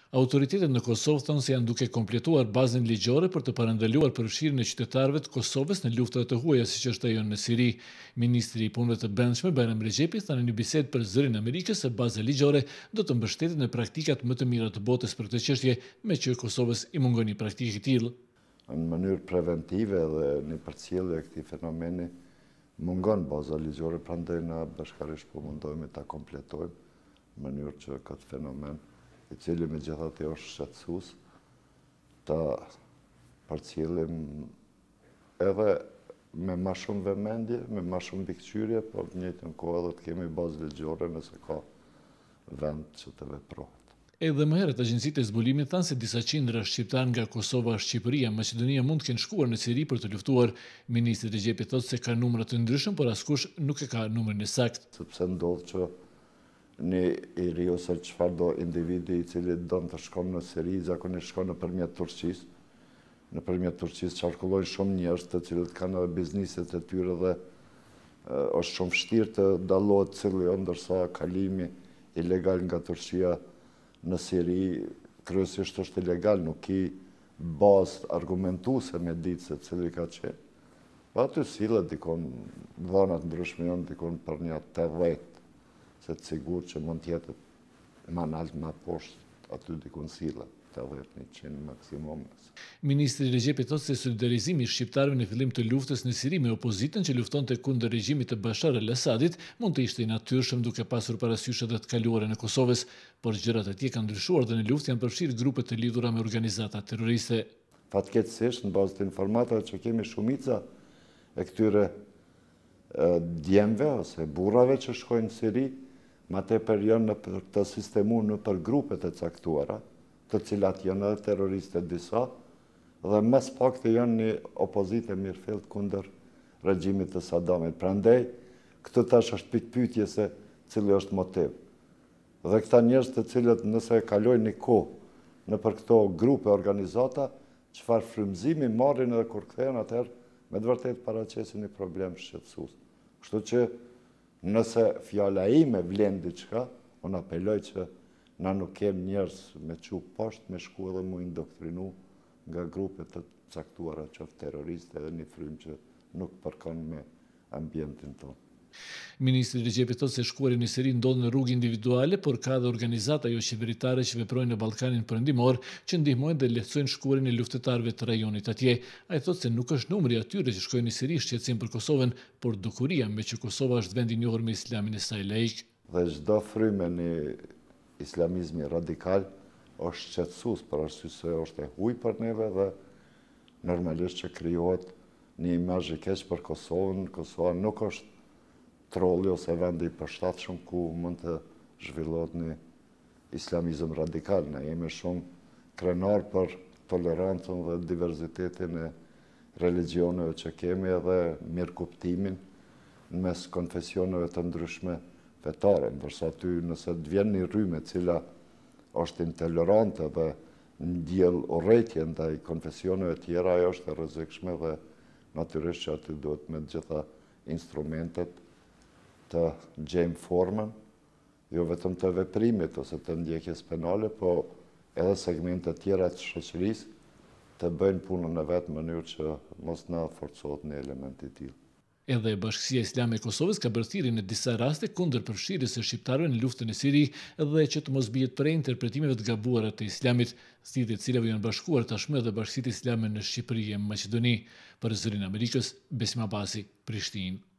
Autoritetet në Kosovë thonë se janë duke kompletuar bazën ligjore për të parandaluar përfshirjen e qytetarëve të Kosovës në luftrat të huaja siç është ajo në Siri. Ministri i punëve të brendshme Bajram Rexhepi thanë në një bisedë për Zërin e Amerikës se baza ligjore do të mbështetet në praktikat më të mira të botës për këtë çështje, me që Kosovës i mungon një praktikë e tillë. Në mënyrë preventive dhe në përcjellje e këtij fenomeni mungon baza ligjore, prandaj na bashkërisht po mundohemi ta kompletojmë në mënyrë që këtë fenomen, i cili megjithatë është shqetësues, ta përcjellim edhe me më shumë vëmendje, me më shumë mbikëqyrje, por në të njëjtën kohë edhe të kemi bazë ligjore nëse ka vend që të veprohet. Edhe më herët agjencitë e zbulimit thanë se disa qindra shqiptar nga Kosova, Shqipëria, Maqedonia mund të kenë shkuar në Siri për të luftuar. Ministri Rexhepi thotë se ka numra të ndryshëm, por askush nuk e ka numrin e saktë. Sepse ndodh që një i ri ose çfarë do individi i cili don të shkon në Siri, zakonisht shkon nëpërmjet Turqisë. Nëpërmjet Turqisë qarkullojnë shumë njerëz të cilët kanë edhe bizneset e tyre dhe është shumë vështirë të dallohet cili, ndërsa kalimi ilegal nga Turqia në Siri kryesisht është ilegal, nuk i bazë argumentuese me ditë se cili ka qenë. Pa aty sillet dikon dhënat ndryshme janë dikon për një 80, se të sigur që mund tjetë ma nalt ma poshtë aty dikun sillet, 80-100 maksimum. Ministri Rexhepi thotë se solidarizimi i shqiptarëve në fillim të luftës në Siri me opozitën që luftonte kundër regjimit të Bashar Al Asadit mund të ishte i natyrshëm duke pasur parasysh edhe të kaluarën e Kosovës, por gjërat e tjera kanë ndryshuar dhe në luftë janë përfshirë grupe të lidhura me organizata terroriste. Fatkeqësisht në bazë të informatave që kemi shumica e këtyre djemve ose burrave që shkojnë në Siri, ma tepër janë në të sistemu në për grupet e caktuara, të cilat janë edhe terroriste disa, dhe mes pak të janë një opozite mirëfillt kundër regjimit të Sadamit. Prandaj, këtë tash është pikpyetje se cili është motiv. Dhe këta njerëz të cilët nëse kalojnë një kohë në për këto grupe organizata, çfarë frymëzimi marrin edhe kur kthehen atëherë, me të vërtetë paraqesin një problem shqetësues. Kështu që nëse fjala ime vlen diçka, unë apeloj që na nuk kem njerëz me çu poshtë me shku edhe mu indoktrinu nga grupe të caktuara qoftë terroriste edhe një frymë që nuk përkon me ambientin tonë. Ministri Rexhepi thotë se shkuari në Siri ndodh në rrugë individuale, por ka dhe organizata jo qeveritare që veprojnë në Ballkanin Perëndimor, që ndihmojnë dhe lehtësojnë shkuarin e luftëtarëve të rajonit atje. Ai thotë se nuk është numri atyre që shkojnë në Siri shqetësim për Kosovën, por dukuria me që Kosova është vend i njohur me islamin e saj laik. Dhe çdo frymë në islamizmi radikal është shqetësues për arsye se është e huaj për neve dhe normalisht që krijohet një imazh i keq për Kosovën. Kosova nuk është trolli ose vendi i përshtatshëm ku mund të zhvillohet një islamizëm radikal. Ne jemi shumë krenar për tolerancën dhe diverzitetin e religioneve që kemi edhe mirëkuptimin në mes konfesioneve të ndryshme fetare, ndërsa aty nëse të vjen një rrymë e cila është intolerante dhe ndjell urrëtie ndaj konfesioneve tjera, ajo është e rrezikshme dhe natyrisht që aty duhet me të gjitha instrumentet të gjejmë formën, jo vetëm të veprimit ose të ndjekjes penale, po edhe segmente tjera të shoqërisë të bëjnë punën e vetë në mënyrë që mos na forcohet në element i tillë. Edhe Bashkësia Islame e Kosovës ka bërë thirrje në disa raste kundër përfshirjes së shqiptarëve në luftën e Siri dhe që të mos bien prej interpretimeve të gabuara të Islamit, thirrje të cilave janë bashkuar tashmë edhe Bashkitë Islame në Shqipëri e Maqedoni. Për Zërin e Amerikës, Besim Abasi, Prishtinë.